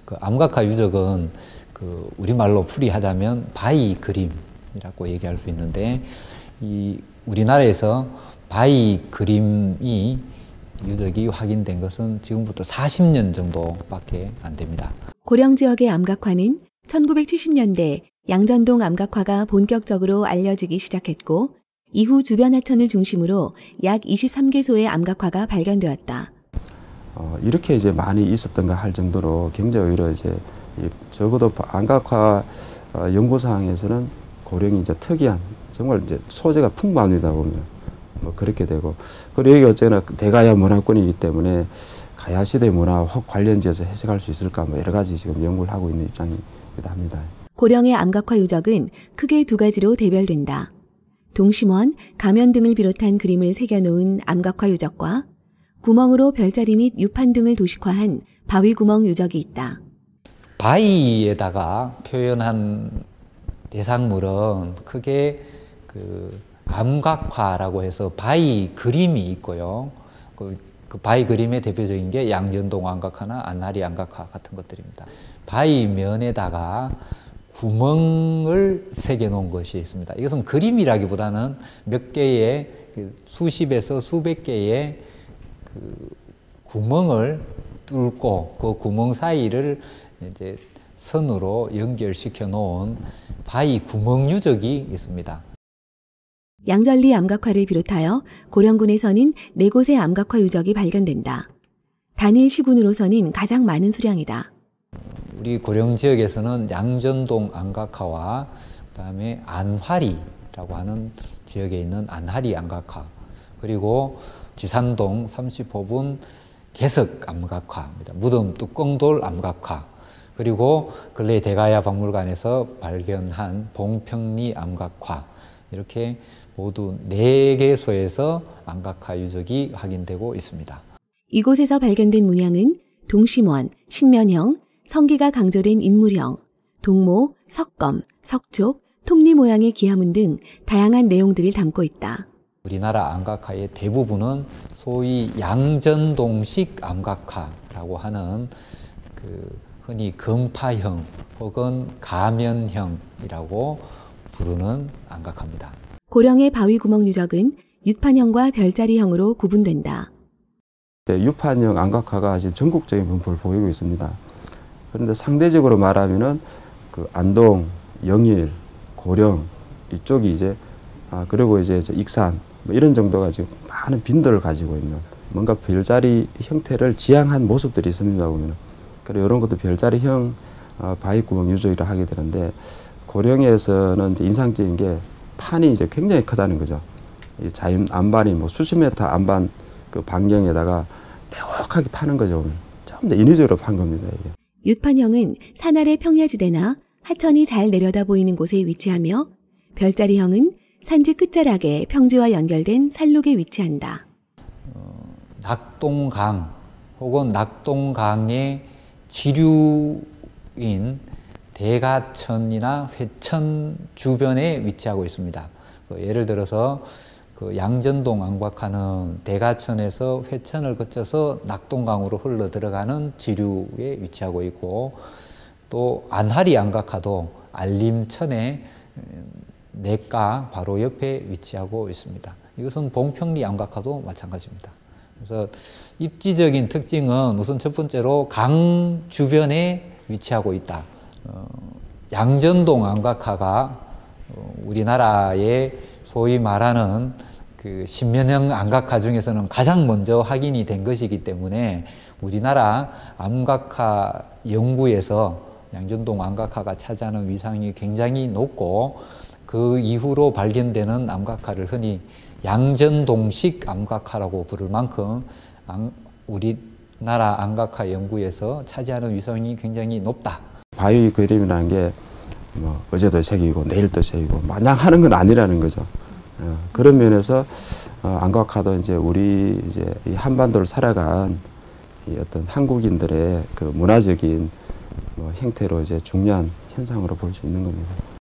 그 암각화 유적은 그 우리말로 풀이하자면 바위 그림이라고 얘기할 수 있는데, 이 우리나라에서 바위 그림이 유적이 확인된 것은 지금부터 40년 정도밖에 안 됩니다. 고령 지역의 암각화는 1970년대 양전동 암각화가 본격적으로 알려지기 시작했고, 이후 주변 하천을 중심으로 약 23개소의 암각화가 발견되었다. 이렇게 이제 많이 있었던가 할 정도로 굉장히 오히려 이제 적어도 암각화 연구사항에서는 고령이 이제 특이한 정말 이제 소재가 풍부합니다 보면 뭐 그렇게 되고, 그리고 여기 어쨌거나 대가야 문화권이기 때문에 가야 시대 문화와 혹 관련지어서 해석할 수 있을까 뭐 여러 가지 지금 연구를 하고 있는 입장이기도 합니다. 고령의 암각화 유적은 크게 두 가지로 대별된다. 동심원, 가면 등을 비롯한 그림을 새겨놓은 암각화 유적과 구멍으로 별자리 및 유판 등을 도식화한 바위 구멍 유적이 있다. 바위에다가 표현한 대상물은 크게 그 암각화라고 해서 바위 그림이 있고요. 그 바위 그림의 대표적인 게 양전동 암각화나 안하리 암각화 같은 것들입니다. 바위 면에다가 구멍을 새겨 놓은 것이 있습니다. 이것은 그림이라기보다는 몇 개의 수십에서 수백 개의 그 구멍을 뚫고 그 구멍 사이를 이제 선으로 연결시켜 놓은 바위 구멍 유적이 있습니다. 양전리 암각화를 비롯하여 고령군에서는 4곳의 암각화 유적이 발견된다. 단일 시군으로서는 가장 많은 수량이다. 우리 고령 지역에서는 양전동 암각화와 그다음에 안화리라고 하는 지역에 있는 안화리 암각화, 그리고 지산동 30호분 개석 암각화입니다. 무덤 뚜껑돌 암각화, 그리고 근래 대가야 박물관에서 발견한 봉평리 암각화, 이렇게 모두 4개소에서 암각화 유적이 확인되고 있습니다. 이곳에서 발견된 문양은 동심원, 신면형, 성기가 강조된 인물형, 동모, 석검, 석촉, 톱니 모양의 기하문 등 다양한 내용들을 담고 있다. 우리나라 암각화의 대부분은 소위 양전동식 암각화라고 하는 흔히 금파형 혹은 가면형이라고 부르는 암각화입니다. 고령의 바위 구멍 유적은 유판형과 별자리형으로 구분된다. 유판형 암각화가 지금 전국적인 분포를 보이고 있습니다. 그런데 상대적으로 말하면은 그 안동, 영일, 고령 이쪽이 이제 그리고 이제 익산 뭐 이런 정도가 지금 많은 빈도를 가지고 있는 뭔가 별자리 형태를 지향한 모습들이 있습니다 보면. 그리고 이런 것도 별자리형 바위구멍 유적이라 하게 되는데, 고령에서는 이제 인상적인 게 판이 이제 굉장히 크다는 거죠. 이 자연 안반이 뭐 수십 미터 안반 그 반경에다가 뾰족하게 파는 거죠. 전부 다 인위적으로 판 겁니다 이게. 유판형은 산 아래 평야지대나 하천이 잘 내려다 보이는 곳에 위치하며, 별자리형은 산지 끝자락에 평지와 연결된 산록에 위치한다. 낙동강 혹은 낙동강의 지류인 대가천이나 회천 주변에 위치하고 있습니다. 예를 들어서 그 양전동 암각화는 대가천에서 회천을 거쳐서 낙동강으로 흘러 들어가는 지류에 위치하고 있고, 또 안하리 암각화도 알림천의 냇가 바로 옆에 위치하고 있습니다. 이것은 봉평리 암각화도 마찬가지입니다. 그래서 입지적인 특징은 우선 첫 번째로 강 주변에 위치하고 있다. 양전동 암각화가 우리나라의 소위 말하는 그 신면형 암각화 중에서는 가장 먼저 확인이 된 것이기 때문에 우리나라 암각화 연구에서 양전동 암각화가 차지하는 위상이 굉장히 높고, 그 이후로 발견되는 암각화를 흔히 양전동식 암각화라고 부를 만큼 우리나라 암각화 연구에서 차지하는 위상이 굉장히 높다. 바위 그림이라는 게 뭐 어제도 색이고 내일도 색이고 마냥 하는 건 아니라는 거죠. 그런 면에서 암각화도 이제 우리 이제 이 한반도를 살아간 이 어떤 한국인들의 그 문화적인 뭐 형태로 이제 중요한 현상으로 볼 수 있는 겁니다.